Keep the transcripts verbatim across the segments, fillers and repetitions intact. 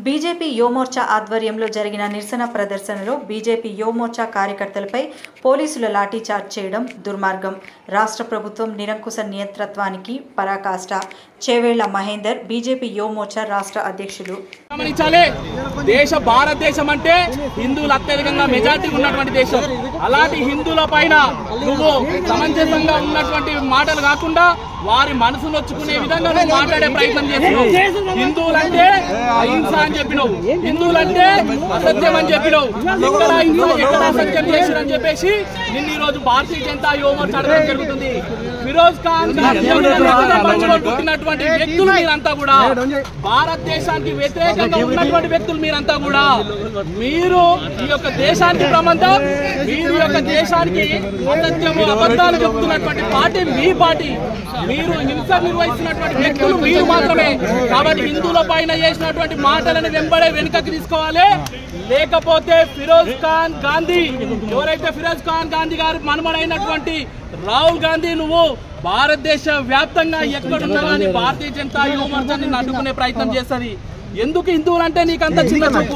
BJP Yuva Morcha ఆధ్వర్యంలో జరిగిన నిరసన ప్రదర్శనలో బీజేపీ యువమోర్చా కార్యకర్తలపై పోలీసులు లాఠీచార్జ్ చేయడం దుర్మార్గం. రాష్ట్ర ప్రభుత్వం నిరంకుశ నియంతృత్వానికి పరాకాష్ట. చేవేళ్ల మహేందర్, బీజేపీ యువమోర్చా రాష్ట్ర అధ్యక్షులు. గమనించాలి, దేశ భారతదేశం అంటే హిందువులు అత్యధికంగా మెజార్టీ ఉన్నటువంటి దేశం. అలాంటి హిందువుల పైన నువ్వు సమంజసంగా ఉన్నటువంటి మాటలు కాకుండా వారి మనసు నొచ్చుకునే విధంగా నువ్వు మాట్లాడే ప్రయత్నం చేస్తున్నావు. హిందువులంటే అహింస అని చెప్పినావు, హిందువులంటే అసత్యం అని చెప్పినావు. ఎక్కడ అహింస ఎక్కడ అసత్యం చేసిరని చెప్పేసి నిన్న ఈ రోజు భారతీయ జనతా యువమోర్చా అడగడం జరుగుతుంది. ఫిరోజ్ ఖాన్ పుట్టినటువంటి వ్యక్తులు మీరంతా కూడా, భారతదేశానికి వ్యతిరేకంగా ఉన్నటువంటి వ్యక్తులు మీరంతా కూడా, మీరు ఈ యొక్క దేశానికి ప్రమాదం, మీరు యొక్క దేశానికి అసత్యము అబద్ధాలు చెప్తున్నటువంటి పార్టీ మీ పార్టీ. మీరు హింస నిర్వహిస్తున్నటువంటి వ్యక్తులు మీరు మాత్రమే. కాబట్టి హిందువుల పైన చేసినటువంటి మాటలను వెంబడే వెనుకకి తీసుకోవాలి. లేకపోతే ఫిరోజ్ ఖాన్ గాంధీ, ఎవరైతే ఫిరోజ్ ఖాన్ గాంధీ గారు మనుమడైనటువంటి రాహుల్ గాంధీ, నువ్వు భారతదేశ వ్యాప్తంగా ఎక్కడున్నా కానీ భారతీయ జనతా యువమోర్చా నిన్ను అడ్డుకునే ప్రయత్నం చేస్తుంది. ఎందుకు హిందువులంటే నీకంత చిన్న చూపు,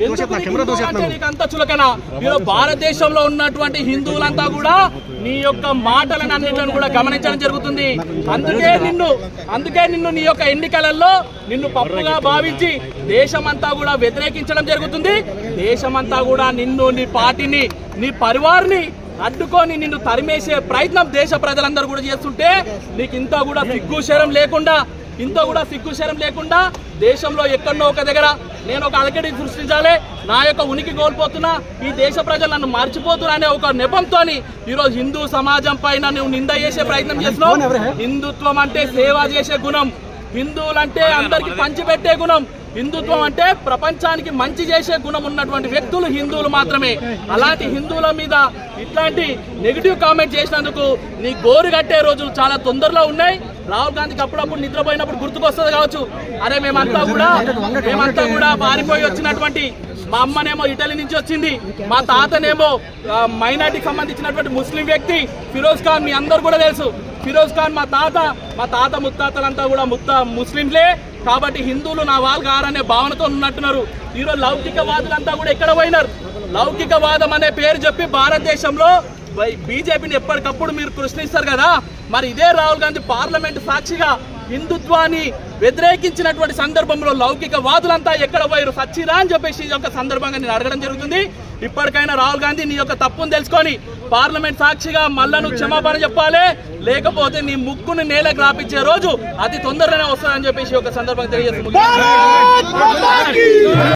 ఎందుకు నీకంత చులకన? మీరు భారతదేశంలో ఉన్నటువంటి హిందువులంతా కూడా నీ యొక్క మాటలను అన్నింటిని కూడా గమనించడం జరుగుతుంది. అందుకే నిన్ను అందుకే నిన్ను నీ యొక్క ఎన్నికలలో నిన్ను పప్పుగా భావించి దేశమంతా కూడా వ్యతిరేకించడం జరుగుతుంది. దేశమంతా కూడా నిన్ను, నీ పార్టీని, నీ పరివార్ని అడ్డుకొని నిన్ను తరిమేసే ప్రయత్నం దేశ ప్రజలందరూ కూడా చేస్తుంటే నీకు ఇంత కూడా సిగ్గు శరం లేకుండా ఇంత కూడా సిగ్గు శరం లేకుండా దేశంలో ఎక్కడో ఒక దగ్గర నేను ఒక అలకడి సృష్టించాలి, నా యొక్క ఉనికి కోల్పోతున్నా, ఈ దేశ ప్రజలు నన్ను మర్చిపోతున్నా అనే ఒక నెపంతో ఈరోజు హిందూ సమాజం పైన నువ్వు నింద చేసే ప్రయత్నం చేస్తున్నావు. హిందుత్వం అంటే సేవ చేసే గుణం, హిందువులంటే అందరికి పంచిపెట్టే గుణం, హిందుత్వం అంటే ప్రపంచానికి మంచి చేసే గుణం ఉన్నటువంటి వ్యక్తులు హిందువులు మాత్రమే. అలాంటి హిందువుల మీద ఇట్లాంటి నెగిటివ్ కామెంట్ చేసినందుకు నీ గోరు కట్టే రోజులు చాలా తొందరలో ఉన్నాయి. రాహుల్ గాంధీకి అప్పుడప్పుడు నిద్రపోయినప్పుడు గుర్తుకొస్తుంది కావచ్చు, అరే మేమంతా కూడా మేమంతా కూడా పారిపోయి వచ్చినటువంటి, మా అమ్మనేమో ఇటలీ నుంచి వచ్చింది, మా తాతనేమో మైనార్టీకి సంబంధించినటువంటి ముస్లిం వ్యక్తి ఫిరోజ్ ఖాన్. మీ అందరు కూడా తెలుసు, ఫిరోజ్ ఖాన్ మా తాత, మా తాత ముత్తాతలంతా కూడా ముత్త ముస్లింలే. కాబట్టి హిందువులు నా వాళ్ళు కారనే భావనతో ఉన్నట్టున్నారు. ఈరోజు లౌకికవాదులంతా కూడా ఎక్కడ పోయినారు? లౌకికవాదం అనే పేరు చెప్పి భారతదేశంలో బీజేపీని ఎప్పటికప్పుడు మీరు ప్రశ్నిస్తారు కదా. మరి ఇదే రాహుల్ గాంధీ పార్లమెంట్ సాక్షిగా హిందుత్వాన్ని వ్యతిరేకించినటువంటి సందర్భంలో లౌకిక వాదులంతా ఎక్కడ పోయారు? సచ్చిరా అని చెప్పేసి ఈ యొక్క సందర్భంగా నేను అడగడం జరుగుతుంది. ఇప్పటికైనా రాహుల్ గాంధీ నీ యొక్క తప్పును తెలుసుకొని పార్లమెంట్ సాక్షిగా మళ్ళను క్షమాపణ చెప్పాలి, లేకపోతే నీ ముక్కును నేలకు రాపించే రోజు అతి తొందరగానే వస్తుందని చెప్పేసి ఒక సందర్భంగా తెలియజేస్తుంది.